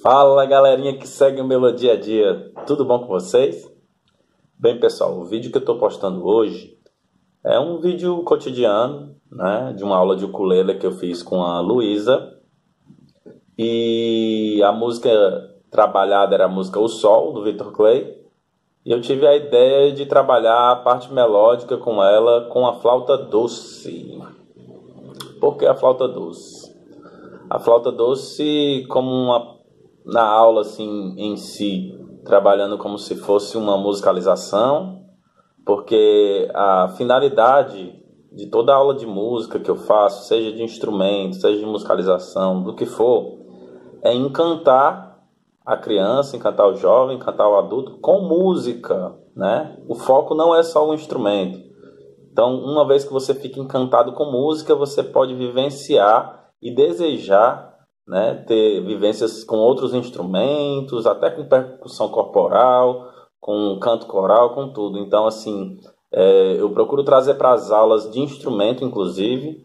Fala galerinha que segue o meu dia a dia, tudo bom com vocês? Bem pessoal, o vídeo que eu estou postando hoje é um vídeo cotidiano, né, de uma aula de ukulele que eu fiz com a Luísa. E a música trabalhada era a música O Sol, do Victor Clay. E eu tive a ideia de trabalhar a parte melódica com ela com a flauta doce. Por que a flauta doce? A flauta doce na aula assim em si, trabalhando como se fosse uma musicalização, porque a finalidade de toda aula de música que eu faço, seja de instrumento, seja de musicalização, do que for, é encantar a criança, encantar o jovem, encantar o adulto com música, né? O foco não é só o instrumento. Então, uma vez que você fica encantado com música, você pode vivenciar e desejar, né, ter vivências com outros instrumentos, até com percussão corporal, com canto coral, com tudo. Então, assim, eu procuro trazer para as aulas de instrumento, inclusive,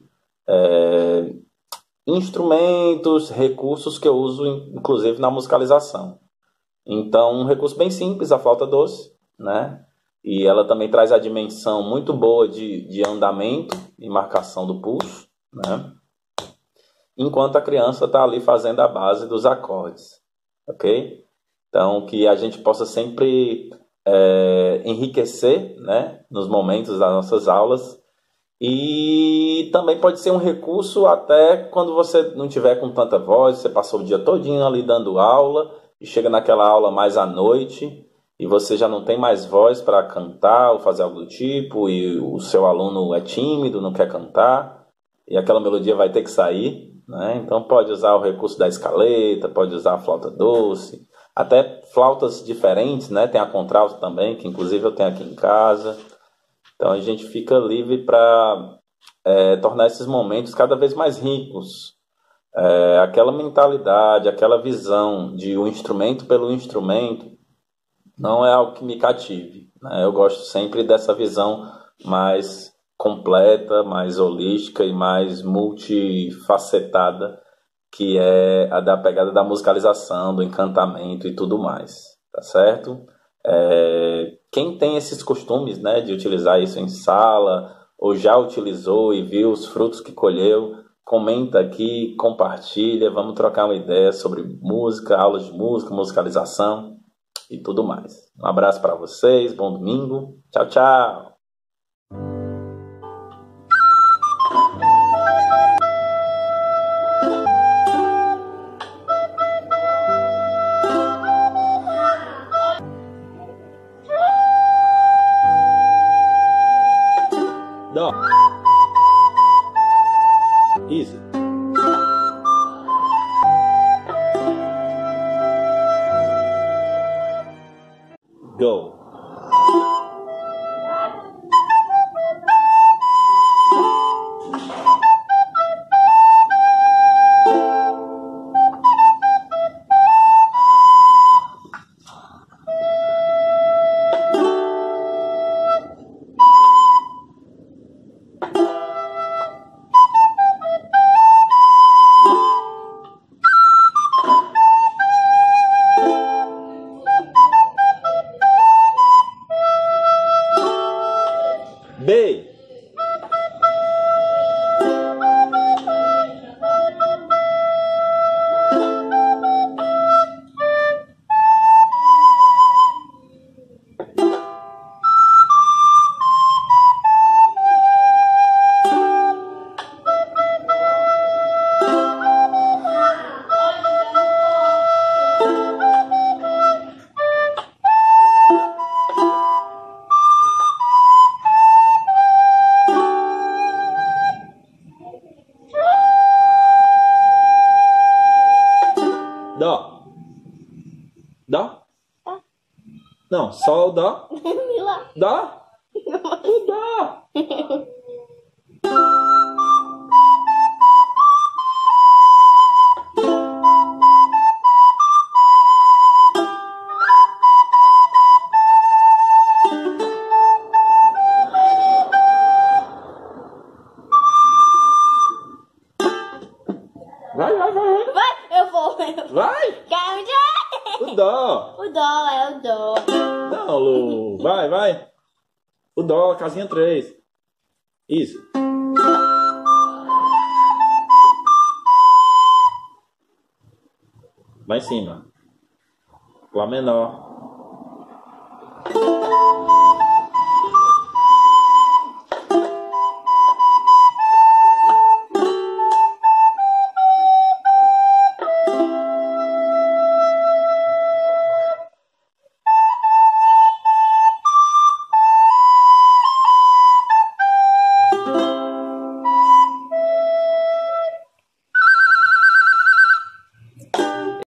instrumentos, recursos que eu uso, inclusive, na musicalização. Então, um recurso bem simples, a flauta doce, né? E ela também traz a dimensão muito boa de andamento e marcação do pulso, né? Enquanto a criança está ali fazendo a base dos acordes, ok? Então, que a gente possa sempre enriquecer, né, nos momentos das nossas aulas. E também pode ser um recurso até quando você não tiver com tanta voz, você passou o dia todinho ali dando aula e chega naquela aula mais à noite e você já não tem mais voz para cantar ou fazer algo do tipo, e o seu aluno é tímido, não quer cantar, e aquela melodia vai ter que sair, né? Então pode usar o recurso da escaleta, pode usar a flauta doce, até flautas diferentes, né? Tem a contralto também, que inclusive eu tenho aqui em casa. Então a gente fica livre para tornar esses momentos cada vez mais ricos. Aquela mentalidade, aquela visão de um instrumento pelo instrumento não é algo que me cative, né? Eu gosto sempre dessa visão mais completa, mais holística e mais multifacetada, que é a da pegada da musicalização, do encantamento e tudo mais, tá certo? Quem tem esses costumes, né, de utilizar isso em sala, ou já utilizou e viu os frutos que colheu, comenta aqui, compartilha, vamos trocar uma ideia sobre música, aulas de música, musicalização e tudo mais. Um abraço para vocês, bom domingo, tchau, tchau! Dó. Easy. Go. B. Dó. Dó? Não, só o dó. Dó? O dó. Vai. Vai, eu vou. Vai! Quero dó. O dó é o dó. Não, Lu. Vai, vai. O dó, casinha 3. Isso. Lá em cima. Lá menor.